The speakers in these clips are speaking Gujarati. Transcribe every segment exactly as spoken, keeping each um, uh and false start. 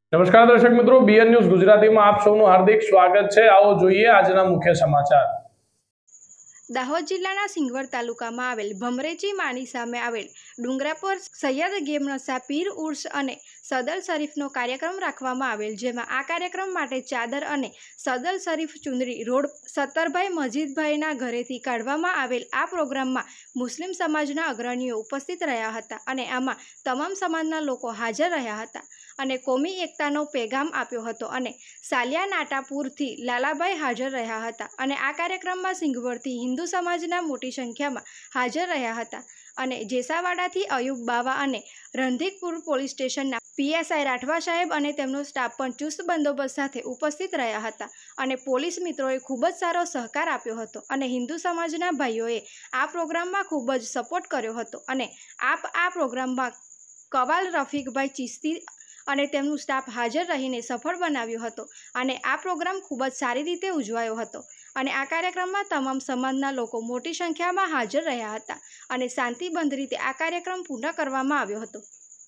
નમસ્કાર દર્શક મિત્રો, બીએન ન્યૂઝ ગુજરાતીમાં આપ સૌનું હાર્દિક સ્વાગત છે। આવો જોઈએ આજના મુખ્ય સમાચાર। દાહોદ જિલ્લાના સિંગવડ તાલુકામાં આવેલ ભમરેજી માની સામે આવેલ ડુંગરા પર સૈયદ ગેમનસા પીર ઉર્સ અને સદલ શરીફનો કાર્યક્રમ રાખવામાં આવેલ, જેમાં આ કાર્યક્રમ માટે ચાદર અને સદલ શરીફ ચુંદડી રોડ સત્તરભાઈ મજીદભાઈના ઘરેથી કાઢવામાં આવેલ આ પ્રોગ્રામમાં મુસ્લિમ સમાજના અગ્રણીઓ ઉપસ્થિત રહ્યા હતા અને આમાં તમામ સમાજના લોકો હાજર રહ્યા હતા અને કોમી એકતાનો પેગામ આપ્યો હતો અને સાલિયા નાટાપુરથી લાલાભાઈ હાજર રહ્યા હતા અને આ કાર્યક્રમમાં સિંગવડથી હિન્દુ સમાજના મોટી સંખ્યામાં હાજર રહ્યા હતા અને જેસાવાડાથી અયુબ બાવા અને રણધીકપુર પોલીસ સ્ટેશનના પીએસઆઈ રાઠવા સાહેબ અને તેમનો સ્ટાફ પણ ચુસ્ત બંદોબસ્ત સાથે ઉપસ્થિત રહ્યા હતા અને પોલીસ મિત્રોએ ખૂબ જ સારો સહકાર આપ્યો હતો અને હિન્દુ સમાજના ભાઈઓએ આ પ્રોગ્રામમાં ખૂબ જ સપોર્ટ કર્યો હતો અને આપ આ પ્રોગ્રામમાં કવાલ રફીકભાઈ ચિસ્તી અને તેમનું સ્ટાફ હાજર રહીને સફળ બનાવ્યો હતો અને આ પ્રોગ્રામ ખૂબ જ સારી રીતે ઉજવાયો હતો અને આ કાર્યક્રમમાં તમામ સમાજના લોકો મોટી સંખ્યામાં હાજર રહ્યા હતા અને શાંતિબંધ રીતે આ કાર્યક્રમ પૂર્ણ કરવામાં આવ્યો હતો।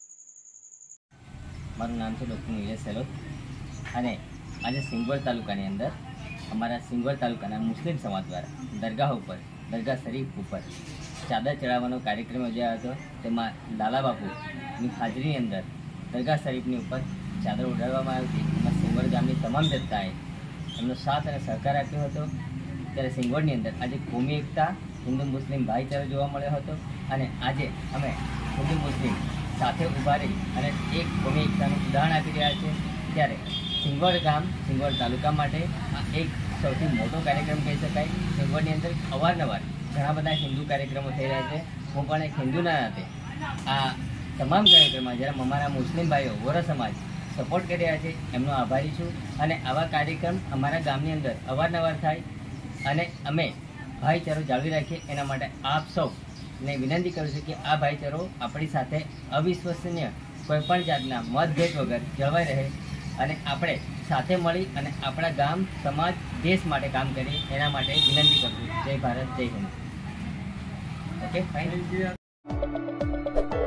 મારું નામ છે ડૉક્ટર નીલેશ સેલોત અને આજે સિંગવડ તાલુકાની અંદર અમારા સિંગવડ તાલુકાના મુસ્લિમ સમાજ દ્વારા દરગાહ ઉપર દરગાહ શરીફ ઉપર ચાદર ચડાવવાનો કાર્યક્રમ યોજાયો હતો। તેમાં લાલા બાપુની હાજરીની અંદર દરગાહ શરીફની ઉપર ચાદર ઉડાડવામાં આવી હતી। એમાં સિંગવડ ગામની તમામ જનતાએ એમનો સાથ અને સહકાર આપ્યો હતો। ત્યારે સિંગવડની અંદર આજે કોમી એકતા હિન્દુ મુસ્લિમ ભાઈચારો જોવા મળ્યો હતો અને આજે અમે હિન્દુ મુસ્લિમ સાથે ઊભા રહી અને એક કોમી એકતાનું ઉદાહરણ આપી રહ્યા છે। ત્યારે સિંગવડ ગામ સિંગવડ તાલુકા માટે આ એક સૌથી મોટો કાર્યક્રમ કહી શકાય। સિંગવડની અંદર અવારનવાર ઘણા બધા હિન્દુ કાર્યક્રમો થઈ રહ્યા છે। હું પણ એક હિન્દુના નાતે આ તમામ કાર્યક્રમમાં જ્યારે અમારા મુસ્લિમ ભાઈઓ વોરા સમાજ સપોર્ટ કરી રહ્યા છે એમનો આભારી છું અને આવા કાર્યક્રમ અમારા ગામની અંદર અવારનવાર થાય અને અમે ભાઈચારો જાળવી રાખીએ એના માટે આપ સૌને વિનંતી કરું છું કે આ ભાઈચારો આપણી સાથે અવિશ્વસનીય કોઈપણ જાતના મતભેદ વગર જળવાઈ રહે અને આપણે સાથે મળી અને આપણા ગામ સમાજ દેશ માટે કામ કરીએ એના માટે વિનંતી કરું છું। જય ભારત, જય હિન્દ। Okay, fine.